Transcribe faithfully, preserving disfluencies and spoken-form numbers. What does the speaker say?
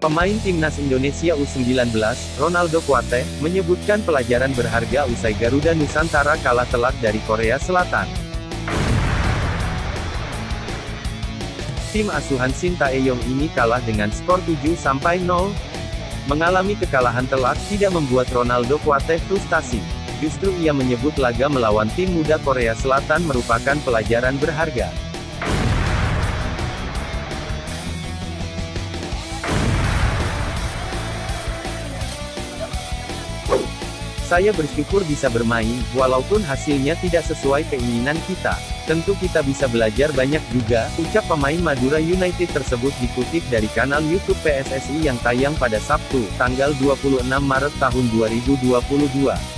Pemain timnas Indonesia U sembilan belas, Ronaldo Kuate, menyebutkan pelajaran berharga usai Garuda Nusantara kalah telak dari Korea Selatan. Tim asuhan Shin Tae-yong ini kalah dengan skor tujuh sampai nol. Mengalami kekalahan telak tidak membuat Ronaldo Kuate frustasi. Justru ia menyebut laga melawan tim muda Korea Selatan merupakan pelajaran berharga. Saya bersyukur bisa bermain, walaupun hasilnya tidak sesuai keinginan kita. Tentu kita bisa belajar banyak juga, ucap pemain Madura United tersebut dikutip dari kanal YouTube P S S I yang tayang pada Sabtu, tanggal dua puluh enam Maret tahun dua ribu dua puluh dua.